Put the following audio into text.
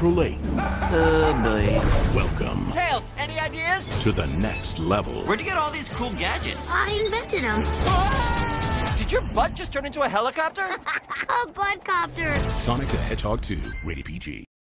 April 8th. Oh, boy. Welcome Tails, any ideas? to the next level. Where'd you get all these cool gadgets? I invented them. Did your butt just turn into a helicopter? A butt copter. Sonic the Hedgehog 2, rated PG.